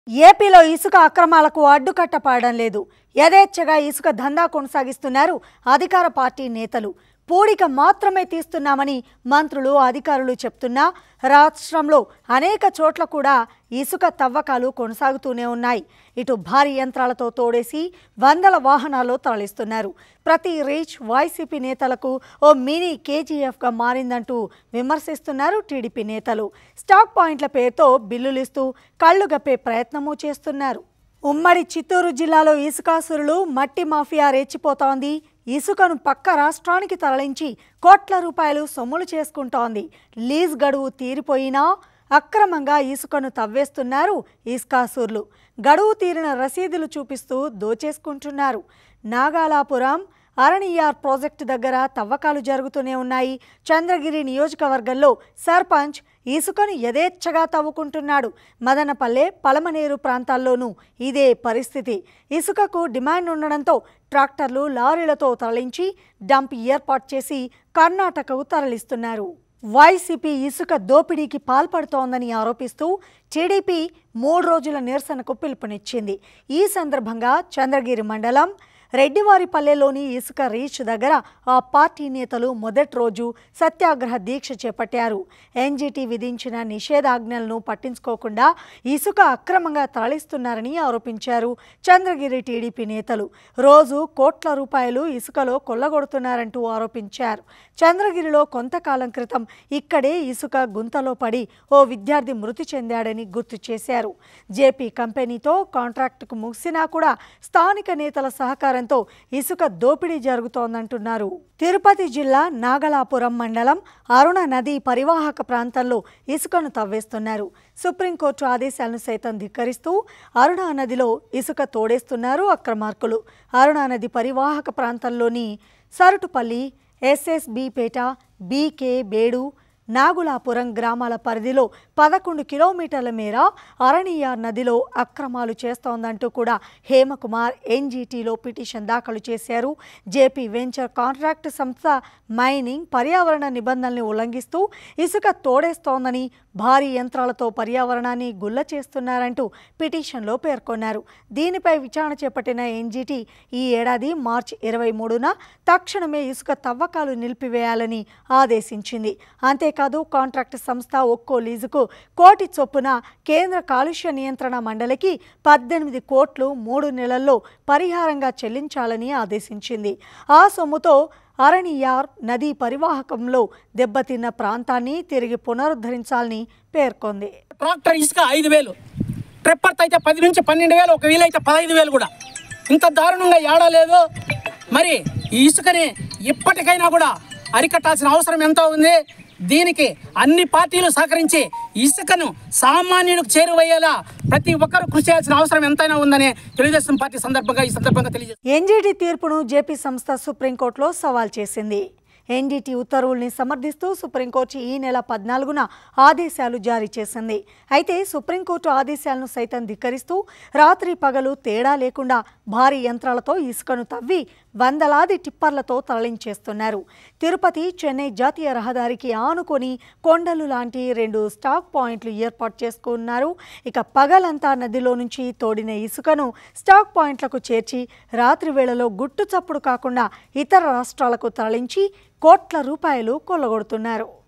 ఏపీలో ఇసుక అక్రమాలకు అడ్డుకట్ట పాడడం లేదు. యథేచ్ఛగా ఇసుక దందా కొనసాగిస్తున్నారు అధికార పార్టీ నేతలు. పూడిక మాత్రమే తీస్తున్నామని మంత్రులు అధికారులు చెప్తున్నా రాష్ట్రంలో అనేక చోట్ల కూడా ఇసుక తవ్వకాలు కొనసాగుతూనే ఉన్నాయి. ఇటు భారీ యంత్రాలతో తోడేసి వందల వాహనాల్లో తరలిస్తున్నారు. ప్రతి రీచ్ వైసీపీ నేతలకు ఓ మినీ కేజీఎఫ్గా మారిందంటూ విమర్శిస్తున్నారు టీడీపీ నేతలు. స్టాక్ పాయింట్ల పేరుతో బిల్లులిస్తూ కళ్లు గప్పే ప్రయత్నమూ చేస్తున్నారు. ఉమ్మడి చిత్తూరు జిల్లాలో ఇసుకాసురులు మట్టి మాఫియా రెచ్చిపోతోంది. ఇసుకను పక్క రాష్ట్రానికి తరలించి కోట్ల రూపాయలు సొమ్ములు చేసుకుంటోంది. లీజ్ గడువు తీరిపోయినా అక్రమంగా ఇసుకను తవ్వేస్తున్నారు ఇసుకాసురులు. గడువు తీరిన రసీదులు చూపిస్తూ దోచేసుకుంటున్నారు. నాగలాపురం అరణియార్ ప్రాజెక్టు దగ్గర తవ్వకాలు జరుగుతూనే ఉన్నాయి. చంద్రగిరి నియోజకవర్గంలో సర్పంచ్ ఇసుకను యథేచ్ఛగా తవ్వుకుంటున్నాడు. మదనపల్లె, పలమనేరు ప్రాంతాల్లోనూ ఇదే పరిస్థితి. ఇసుకకు డిమాండ్ ఉండడంతో ట్రాక్టర్లు, లారీలతో తరలించి డంప్ ఏర్పాటు చేసి కర్ణాటకకు తరలిస్తున్నారు. వైసీపీ ఇసుక దోపిడీకి పాల్పడుతోందని ఆరోపిస్తూ టీడీపీ 3 రోజుల నిరసనకు పిలుపునిచ్చింది. ఈ సందర్భంగా చంద్రగిరి మండలం రెడ్డివారిపల్లెలోని ఇసుక రీచ్ దగ్గర ఆ పార్టీ నేతలు మొదటి రోజు సత్యాగ్రహ దీక్ష చేపట్టారు. ఎన్జీటీ విధించిన నిషేధాజ్ఞలను పట్టించుకోకుండా ఇసుక అక్రమంగా తరలిస్తున్నారని ఆరోపించారు చంద్రగిరి టీడీపీ నేతలు. రోజు కోట్ల రూపాయలు ఇసుకలో కొల్లగొడుతున్నారంటూ ఆరోపించారు. చంద్రగిరిలో కొంతకాలం క్రితం ఇక్కడే ఇసుక గుంతలో పడి ఓ విద్యార్థి మృతి చెందాడని గుర్తు చేశారు. జేపీ కంపెనీతో కాంట్రాక్టుకు ముగిసినా కూడా స్థానిక నేతల సహకారం ఇసుక దోపిడీ జరుగుతోందంటున్నారు. తిరుపతి జిల్లా నాగలాపురం మండలం అరుణ నది పరివాహక ప్రాంతంలో ఇసుకను తవ్వేస్తున్నారు. సుప్రీంకోర్టు ఆదేశాలను సైతం ధిక్కరిస్తూ అరుణ నదిలో ఇసుక తోడేస్తున్నారు అక్రమార్కులు. అరుణ నది పరివాహక ప్రాంతంలోని సరుటుపల్లి, ఎస్ఎస్బిపేట, బీకే బేడు, నాగులాపురం గ్రామాల పరిధిలో 11 కిలోమీటర్ల మేర అరణియార్ నదిలో అక్రమాలు చేస్తోందంటూ కూడా హేమకుమార్ ఎన్జీటీలో పిటిషన్ దాఖలు చేశారు. జేపీ వెంచర్ కాంట్రాక్ట్ సంస్థ మైనింగ్ పర్యావరణ నిబంధనల్ని ఉల్లంఘిస్తూ ఇసుక తోడేస్తోందని, భారీ యంత్రాలతో పర్యావరణాన్ని గుల్ల చేస్తున్నారంటూ పిటిషన్లో పేర్కొన్నారు. దీనిపై విచారణ చేపట్టిన ఎన్జీటీ ఈ ఏడాది మార్చి 23న తక్షణమే ఇసుక తవ్వకాలు నిలిపివేయాలని ఆదేశించింది. అంతేకాదు కాంట్రాక్ట్ సంస్థ ఒక్కో లీజుకు 1 కోటి చొప్పున కేంద్ర కాలుష్య నియంత్రణ మండలికి 18 కోట్లు 3 నెలల్లో పరిహారంగా చెల్లించాలని ఆదేశించింది. ఆ సొమ్ముతో అరణియార్ నదీ పరివాహకంలో దెబ్బతిన్న ప్రాంతాన్ని తిరిగి పునరుద్ధరించాలని పేర్కొంది. ట్రాక్టర్ ఇసుక 5,000, ట్రిప్పర్ అయితే 10 నుంచి 12,000, ఒక వీలైతే 15,000 కూడా. ఇంత దారుణంగా ఏడలేదు. మరి ఈ ఇసుకని ఇప్పటికైనా కూడా అరికట్టాల్సిన అవసరం ఎంతో ఉంది. దీనికి అన్ని పార్టీలు సహకరించి ఇసుకను సామాన్యుడికి చేరువయ్యేలా ప్రతి ఒక్కరూ కృషి చేయాల్సిన అవసరం ఎంతైనా ఉందని తెలుగుదేశం పార్టీ ఈ సందర్భంగా తెలియజేస్తుంది. ఎన్జీటీ తీర్పును జేపీ సంస్థ సుప్రీంకోర్టులో సవాల్ చేసింది. ఎన్జీటీ ఉత్తర్వుల్ని సమర్థిస్తూ సుప్రీంకోర్టు ఈ నెల 14న ఆదేశాలు జారీ చేసింది. అయితే సుప్రీంకోర్టు ఆదేశాలను సైతం ధిక్కరిస్తూ రాత్రి పగలు తేడా లేకుండా భారీ యంత్రాలతో ఇసుకను తవ్వి వందలాది టిప్పర్లతో తరలించేస్తున్నారు. తిరుపతి, చెన్నై జాతీయ రహదారికి ఆనుకొని కొండలు లాంటి 2 స్టాక్ పాయింట్లు ఏర్పాటు చేసుకున్నారు. ఇక పగలంతా నదిలో నుంచి తోడిన ఇసుకను స్టాక్ పాయింట్లకు చేర్చి రాత్రి వేళలో గుట్టు చప్పుడు కాకుండా ఇతర రాష్ట్రాలకు తరలించి కోట్ల రూపాయలు కొల్లగొడుతున్నారు.